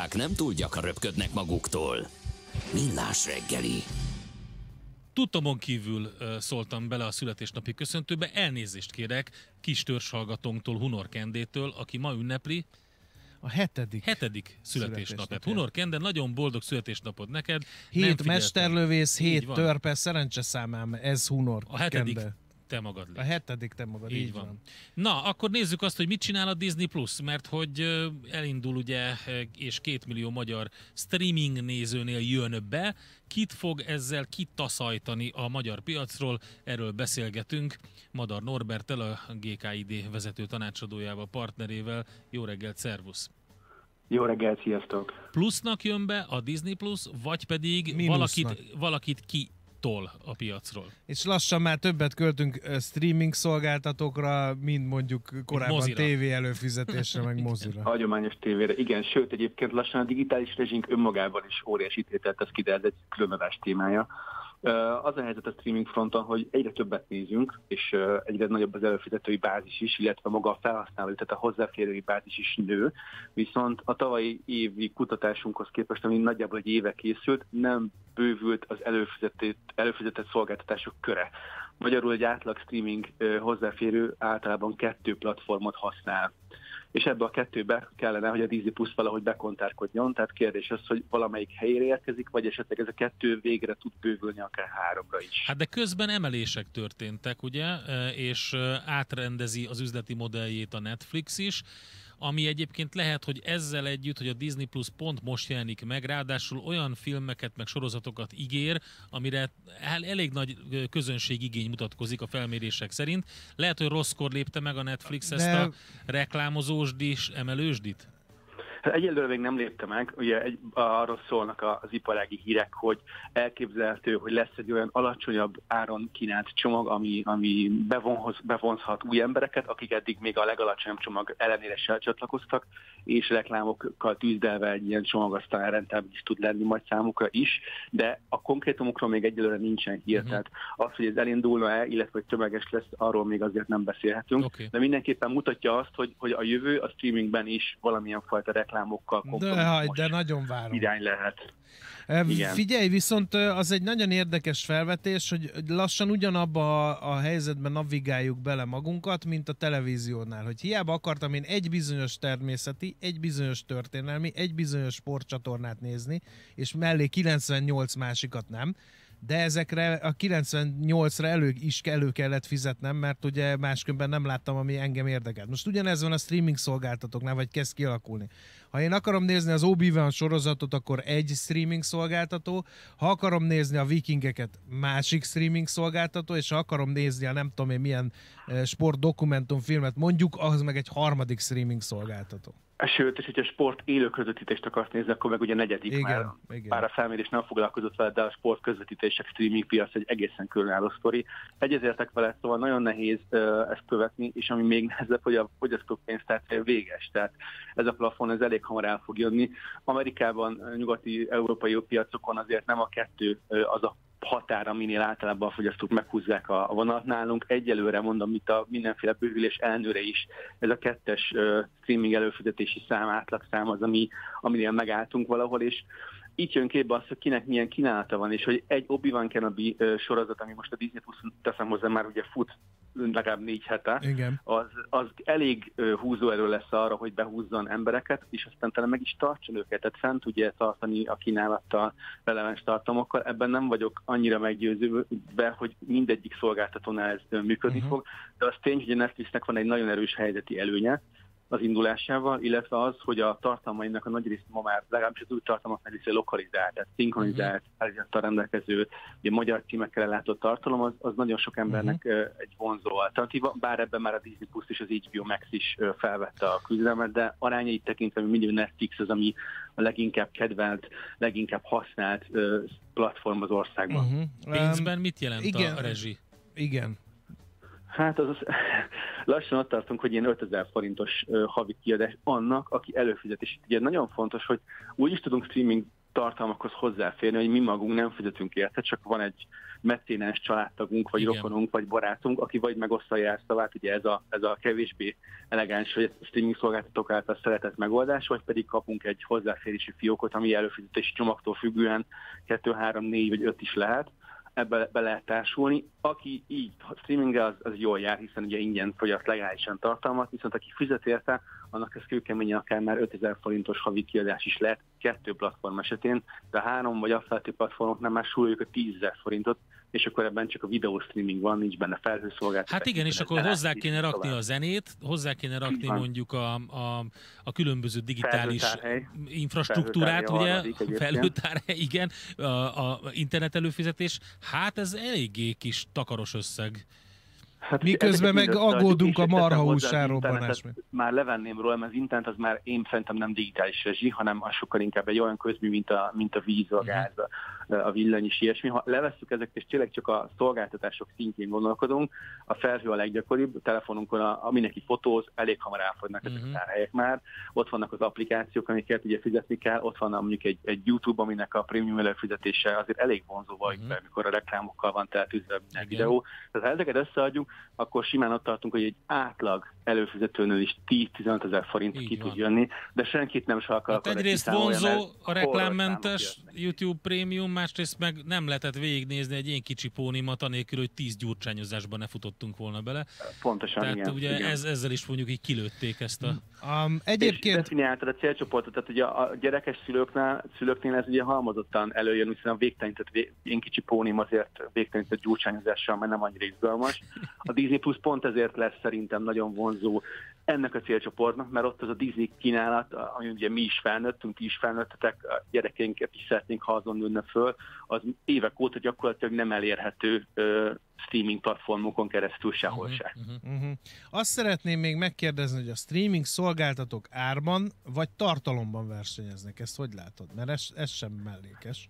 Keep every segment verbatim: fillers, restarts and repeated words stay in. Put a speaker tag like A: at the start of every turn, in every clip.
A: nem túl gyakran röpködnek maguktól. Millás reggeli.
B: Tudtomon kívül uh, szóltam bele a születésnapi köszöntőbe, elnézést kérek kis törzshallgatónktól, Hunor Kendétől, aki ma ünnepli
C: a hetedik,
B: hetedik születésnapot. Hunor Kende, nagyon boldog születésnapod neked.
C: Hét mesterlövész, hét törpe, szerencseszámám, ez Hunor
B: A hetedik
C: Kende.
B: Te magad légy.
C: A hetedik te magad,
B: így, így van. van. Na, akkor nézzük azt, hogy mit csinál a Disney Plus, mert hogy elindul ugye, és két millió magyar streaming nézőnél jön be. Kit fog ezzel kitaszajtani a magyar piacról? Erről beszélgetünk Madar Norberttel, a gé ká i dé vezető tanácsadójával, partnerével. Jó reggelt, szervusz!
D: Jó reggelt, sziasztok!
B: Plusznak jön be a Disney Plus, vagy pedig valakit, valakit ki tol a piacról.
C: És lassan már többet költünk streaming szolgáltatókra, mint mondjuk korábban
B: Mozira.
C: tévé előfizetésre, meg mozira.
D: Hagyományos tévére, igen, sőt egyébként lassan a digitális rezsink önmagában is óriási tételt tesz ki, de ez egy különadás témája. Az a helyzet a streaming fronton, hogy egyre többet nézünk, és egyre nagyobb az előfizetői bázis is, illetve maga a felhasználói, tehát a hozzáférői bázis is nő, viszont a tavalyi évi kutatásunkhoz képest, ami nagyjából egy éve készült, nem bővült az előfizetett, előfizetett szolgáltatások köre. Magyarul egy átlag streaming hozzáférő általában kettő platformot használ. És ebbe a kettőbe kellene, hogy a Disney Plus valahogy bekontárkodjon, tehát kérdés az, hogy valamelyik helyére érkezik, vagy esetleg ez a kettő végre tud bővülni akár háromra is.
B: Hát de közben emelések történtek, ugye, és átrendezi az üzleti modelljét a Netflix is, ami egyébként lehet, hogy ezzel együtt, hogy a Disney Plus pont most jelenik meg, ráadásul olyan filmeket meg sorozatokat ígér, amire elég nagy közönségigény mutatkozik a felmérések szerint. Lehet, hogy rosszkor lépte meg a Netflix ezt De... a reklámozósdis, emelősdit?
D: Hát egyelőre még nem lépte meg, ugye egy, arról szólnak az iparági hírek, hogy elképzelhető, hogy lesz egy olyan alacsonyabb áron kínált csomag, ami, ami bevonhoz, bevonzhat új embereket, akik eddig még a legalacsonyabb csomag ellenére se csatlakoztak, és reklámokkal tűzdelve egy ilyen csomag aztán rentábilis tud lenni majd számukra is, de a konkrétumokról még egyelőre nincsen hír, uh-huh. tehát az, hogy ez elindulna-e, illetve hogy tömeges lesz, arról még azért nem beszélhetünk, okay. de mindenképpen mutatja azt, hogy, hogy a jövő a streamingben is valamilyen fajta reklámokkal
C: de, de nagyon várom.
D: Irány lehet.
C: Igen. Figyelj, viszont az egy nagyon érdekes felvetés, hogy lassan ugyanabba a, a helyzetben navigáljuk bele magunkat, mint a televíziónál, hogy hiába akartam én egy bizonyos természeti, egy bizonyos történelmi, egy bizonyos sportcsatornát nézni, és mellé kilencvennyolc másikat nem, de ezekre a kilencvennyolcra elő is elő kellett fizetnem, mert ugye máskülönben nem láttam, ami engem érdekelt. Most ugyanez van a streaming szolgáltatóknál, vagy kezd kialakulni. Ha én akarom nézni az Obi-Wan sorozatot, akkor egy streaming szolgáltató, ha akarom nézni a Vikingeket, másik streaming szolgáltató, és ha akarom nézni a nem tudom én milyen sport dokumentumfilmet, mondjuk, az meg egy harmadik streaming szolgáltató.
D: Sőt, és hogyha sport élő közvetítést akarsz nézni, akkor meg ugye negyedik,
C: igen,
D: már,
C: igen.
D: Bár a felmérés nem foglalkozott vele, de a sport közvetítések streaming piac egy egészen különálló sztori. Egyezértek vele, szóval nagyon nehéz uh, ezt követni, és ami még nehezebb, hogy a fogyasztópénztárcája véges. Tehát ez a plafon ez elég hamar el fog jönni. Amerikában, nyugati európai piacokon azért nem a kettő uh, az a határa, minél általában a fogyasztók meghúzzák a vonat nálunk. Egyelőre mondom, itt a mindenféle bővülés ellenőre is ez a kettes uh, streaming előfizetési szám, átlagszám az, ami, aminél megálltunk valahol, és itt jön képbe az, hogy kinek milyen kínálata van, és hogy egy Obi-Wan Kenobi uh, sorozat, ami most a Disney Plus-on teszem hozzá, már ugye fut legalább négy hete, az, az elég uh, húzóerő lesz arra, hogy behúzzon embereket, és aztán talán meg is tartson őket, tehát fent tudja tartani a kínálattal, releváns tartalmakkal. Ebben nem vagyok annyira meggyőzőbe, hogy mindegyik szolgáltatónál ez uh, működni uh-huh. fog, de az tény, hogy a Netflixnek van egy nagyon erős helyzeti előnye az indulásával, illetve az, hogy a tartalmainak a nagy részt ma már legalábbis az új tartalmak nagy része lokalizált, tehát szinkronizált, feliratokkal uh-huh. rendelkező, ugye magyar címekkel ellátott tartalom, az, az nagyon sok embernek uh-huh. egy vonzó alternatíva, bár ebben már a Disney Plus és az há bé o Max is felvette a küzdelmet, de arányait tekintve mindig Netflix az, ami a leginkább kedvelt, leginkább használt platform az országban.
B: Uh-huh. Pénzben mit jelent
C: igen,
B: a rezsi?
C: Igen.
D: Hát az, az lassan ott tartunk, hogy ilyen ötezer forintos uh, havi kiadás annak, aki előfizet. És ugye nagyon fontos, hogy úgy is tudunk streaming tartalmakhoz hozzáférni, hogy mi magunk nem fizetünk érte, csak van egy mecénás családtagunk, vagy
B: Igen.
D: rokonunk, vagy barátunk, aki vagy megoszta a jelszavát, ugye ez a, ez a kevésbé elegáns, vagy a streaming szolgáltatók által szeretett megoldás, vagy pedig kapunk egy hozzáférési fiókot, ami előfizetési csomagtól függően kettő, három, négy vagy öt is lehet. Ebbe be lehet társulni. Aki így streamingel, az, az jól jár, hiszen ugye ingyen fogyaszt legálisan tartalmat, viszont aki fizet érte, annak ez kőkeményen akár már ötezer forintos havi kiadás is lehet kettő platform esetén, de a három vagy afeletti platformoknál már súlyoljuk a tízezer forintot, és akkor ebben csak a videó streaming van, nincs benne felhőszolgáltatás.
B: Hát igen, és akkor hozzá kéne rakni a zenét, hozzá kéne rakni mondjuk a, a, a különböző digitális infrastruktúrát, ugye, felhőtárhely, igen, a, a internet előfizetés, hát ez eléggé kis takaros összeg.
C: Hát miközben meg aggódunk a marhahúsáról.
D: Már levenném róla, mert az internet az már én szerintem nem digitális rezsi, hanem az sokkal inkább egy olyan közmű, mint a, mint a víz, a gáz, a villany is ilyesmi. Ha levesszük ezeket, és tényleg csak a szolgáltatások szintjén gondolkodunk, a felhő a leggyakoribb, a telefonunkon, a, a mindenki fotóz, elég hamar elfogynak ezek uh-huh. a tárhelyek már. Ott vannak az applikációk, amiket ugye fizetni kell, ott van mondjuk egy, egy YouTube, aminek a prémium előfizetése azért elég vonzó vagy, uh-huh. amikor a reklámokkal van teltűzve minden videó. Tehát ha ezeket összeadjuk, akkor simán ott tartunk, hogy egy átlag előfizetőnől is tíz-tizenöt ezer forint ki tud jönni, de senkit nem sarkal.
B: Hát egyrészt vonzó a reklámmentes YouTube Premium, másrészt meg nem lehetett végignézni egy ilyen kicsi pónimat, anélkül, hogy tíz gyurcsányozásban ne futottunk volna bele.
D: Pontosan,
B: tehát
D: igen.
B: ugye
D: igen.
B: Ez, ezzel is mondjuk így kilőtték ezt a...
C: Um, egyébként...
D: És definiáltad a célcsoportot, tehát ugye a gyerekes szülőknél, szülőknél ez ugye halmozottan előjön, hiszen a végtelenített, ilyen kicsi pónim azért végtelenített gyurcsányozással, mert nem annyira izgalmas. A Disney Plus pont ezért lesz szerintem nagyon vonzó ennek a célcsoportnak, mert ott az a Disney kínálat, ami ugye mi is felnőttünk, ti is felnőttetek, a gyerekeinket is szeretnénk, ha azon nőne föl, az évek óta gyakorlatilag nem elérhető ö, streaming platformokon keresztül sehol uh-huh, se.
C: Uh-huh. Uh-huh. Azt szeretném még megkérdezni, hogy a streaming szolgáltatók árban vagy tartalomban versenyeznek. Ezt hogy látod? Mert ez, ez sem mellékes.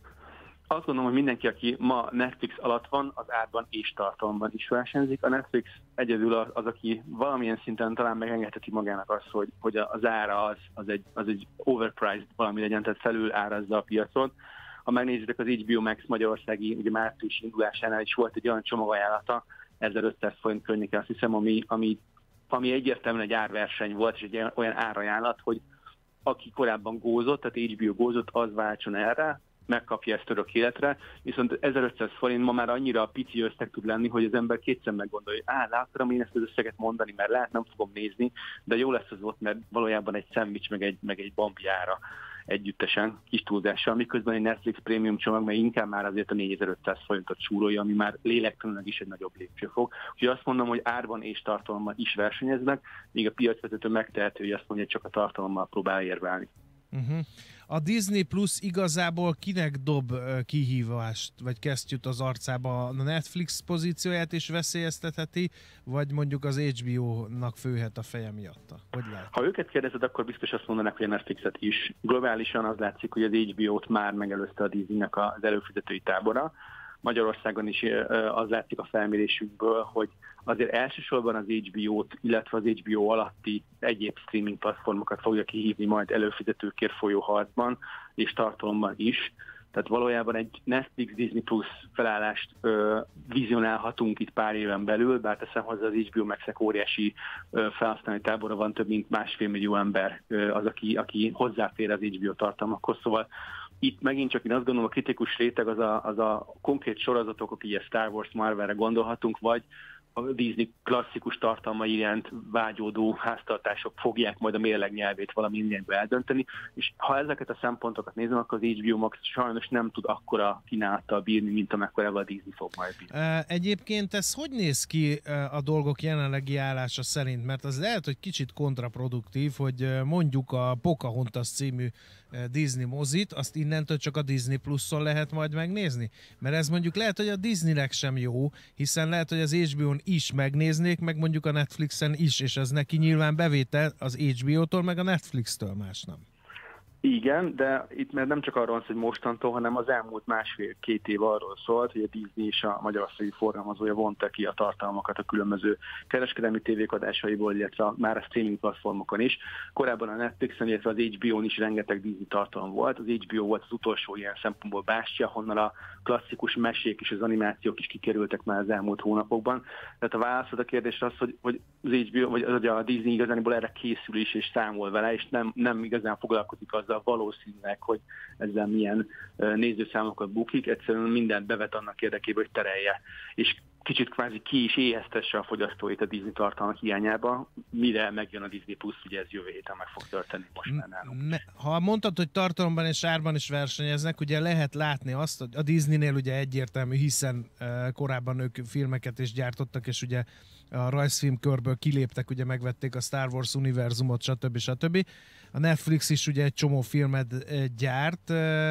D: Azt gondolom, hogy mindenki, aki ma Netflix alatt van, az árban és tartalomban is versenyzik. A Netflix egyedül az, az aki valamilyen szinten talán megengedheti magának azt, hogy, hogy az ára az, az, egy, az egy overpriced valami legyen, tehát felül árazza a piacon. Ha megnézitek az há bé o Max magyarországi, ugye március indulásánál is volt egy olyan csomagajánlata, ezerötszáz forint környéken, azt hiszem, ami, ami, ami egyértelműen egy árverseny volt, és egy olyan árajánlat, hogy aki korábban gózott, tehát há bé o gózott, az váltson erre, megkapja ezt örök életre, viszont ezerötszáz forint ma már annyira pici összeg tud lenni, hogy az ember kétszer meggondolja, hogy á, láttam én ezt az összeget mondani, mert lehet, nem fogom nézni, de jó lesz az ott, mert valójában egy szendvics, meg egy, meg egy bambi ára együttesen, kis túlzással, miközben egy Netflix prémium csomag, mert inkább már azért a négyezer-ötszáz forintot súrolja, ami már lélektanilag is egy nagyobb lépcsőfok. Úgyhogy azt mondom, hogy árban és tartalommal is versenyeznek, míg a piacvezető megtehető, hogy azt mondja, hogy csak a tartalommal próbál érvelni.
C: Uh-huh. A Disney Plus igazából kinek dob kihívást, vagy kesztyűt az arcába? A Netflix pozícióját is veszélyeztetheti, vagy mondjuk az há bé o-nak főhet a feje miatta? Hogy lehet?
D: Ha őket kérdezed, akkor biztos azt mondanak, hogy a Netflixet is. Globálisan az látszik, hogy az há bé o-t már megelőzte a Disneynek az előfizetői tábora. Magyarországon is az látszik a felmérésükből, hogy azért elsősorban az há bé o-t, illetve az há bé o alatti egyéb streaming platformokat fogja kihívni majd előfizetőkért folyó harcban, és tartalomban is. Tehát valójában egy Netflix Disney Plus felállást ö, vizionálhatunk itt pár éven belül, bár teszem hozzá, az há bé o Max-ek óriási ö, felhasználói tábora van, több mint másfél millió ember ö, az, aki, aki hozzáfér az há bé o tartalmakhoz, szóval itt megint csak én azt gondolom, a kritikus réteg az a, az a konkrét sorozatok, akik ilyen Star Wars, Marvelre gondolhatunk, vagy a Disney klasszikus tartalmai iránt vágyódó háztartások fogják majd a mérleg nyelvét valami irányba eldönteni, és ha ezeket a szempontokat nézem, akkor az há bé o Max sajnos nem tud akkora kínálattal bírni, mint amekkorával a Disney fog majd bírni.
C: Egyébként ez hogy néz ki a dolgok jelenlegi állása szerint? Mert az lehet, hogy kicsit kontraproduktív, hogy mondjuk a Pocahontas című Disney mozit, azt innentől csak a Disney Pluson lehet majd megnézni? Mert ez mondjuk lehet, hogy a Disneynek sem jó, hiszen lehet, hogy az há bé o-n is megnéznék, meg mondjuk a Netflixen is, és ez neki nyilván bevétel az há bé o-tól, meg a Netflix-től, más nem.
D: Igen, de itt mert nem csak arról van, hogy mostantól, hanem az elmúlt másfél-két év arról szólt, hogy a Disney és a magyarországi forgalmazója vonta ki a tartalmakat a különböző kereskedelmi tévék adásaiból, illetve már a streaming platformokon is. Korábban a Netflixen, illetve az há bé ó-n is rengeteg Disney tartalom volt. Az há bé ó volt az utolsó ilyen szempontból bástya, honnan a klasszikus mesék és az animációk is kikerültek már az elmúlt hónapokban. Tehát a válaszod a kérdésre az, hogy, hogy az há bé ó, vagy a Disney igazániból erre készül is és számol vele, és nem, nem igazán foglalkozik azzal valószínűleg, hogy ezzel milyen nézőszámokat bukik, egyszerűen mindent bevet annak érdekében, hogy terelje. És kicsit kvázi ki is éheztesse a fogyasztóit a Disney tartalmak hiányába, mire megjön a Disney Plus, ugye ez jövő héten meg fog történni most már nálunk.
C: Ha mondtad, hogy tartalomban és árban is versenyeznek, ugye lehet látni azt, hogy a Disneynél ugye egyértelmű, hiszen korábban ők filmeket is gyártottak, és ugye a rajzfilmkörből kiléptek, ugye megvették a Star Wars univerzumot, stb. stb. A Netflix is ugye egy csomó filmet gyárt,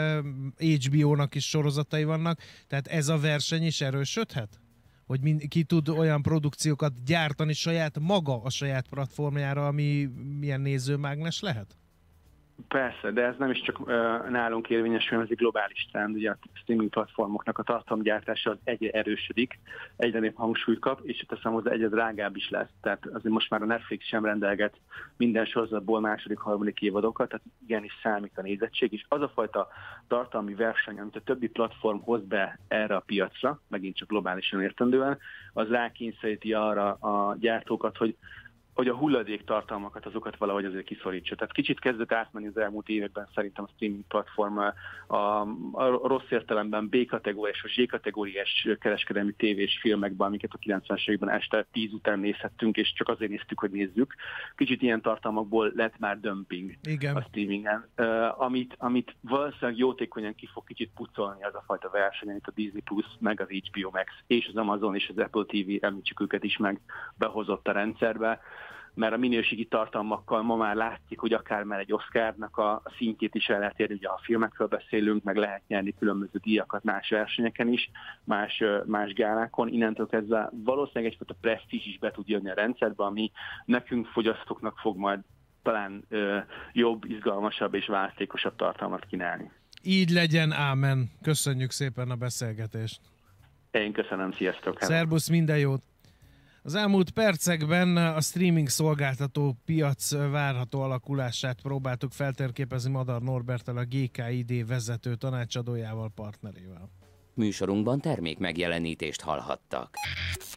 C: há bé ó-nak is sorozatai vannak, tehát ez a verseny is erősödhet? Hogy mind, ki tud olyan produkciókat gyártani saját maga a saját platformjára, ami milyen nézőmágnes lehet?
D: Persze, de ez nem is csak uh, nálunk érvényes, hanem ez egy globális trend. Ugye a streaming platformoknak a tartalomgyártása az egyre erősödik, egyre nép hangsúlyt kap, és teszem hozzá egyre drágább is lesz. Tehát azért most már a Netflix sem rendelget minden sorozatból második, harmadik évadokat, tehát igenis számít a nézettség, és az a fajta tartalmi verseny, amit a többi platform hoz be erre a piacra, megint csak globálisan értendően, az rákényszeríti arra a gyártókat, hogy hogy a hulladék tartalmakat, azokat valahogy azért kiszorítsa. Tehát kicsit kezdett átmenni az elmúlt években szerintem a streaming platform a, a rossz értelemben B-kategóriás vagy Z-kategóriás kereskedelmi tévés filmekben, amiket a kilencvenes években este tíz után nézhettünk, és csak azért néztük, hogy nézzük. Kicsit ilyen tartalmakból lett már dumping
C: Igen.
D: A streamingen, uh, amit, amit valószínűleg jótékonyan ki fog kicsit pucolni az a fajta verseny, amit a Disney Plus, meg az há bé ó Max és az Amazon és az Apple té vé, említsük őket is meg, behozott a rendszerbe, mert a minőségi tartalmakkal ma már látjuk, hogy akár már egy Oscarnak a szintjét is el lehet érni, ugye a filmekről beszélünk, meg lehet nyerni különböző díjakat más versenyeken is, más, más gálákon. Innentől kezdve valószínűleg egyfajta presztízs is be tud jönni a rendszerbe, ami nekünk fogyasztóknak fog majd talán ö, jobb, izgalmasabb és választékosabb tartalmat kínálni.
C: Így legyen, ámen. Köszönjük szépen a beszélgetést.
D: Én köszönöm, sziasztok!
C: Szerbusz, minden jót! Az elmúlt percekben a streaming szolgáltató piac várható alakulását próbáltuk feltérképezni Madar Norberttel, a gé ká i dé vezető tanácsadójával, partnerével.
A: Műsorunkban termék megjelenítést hallhattak.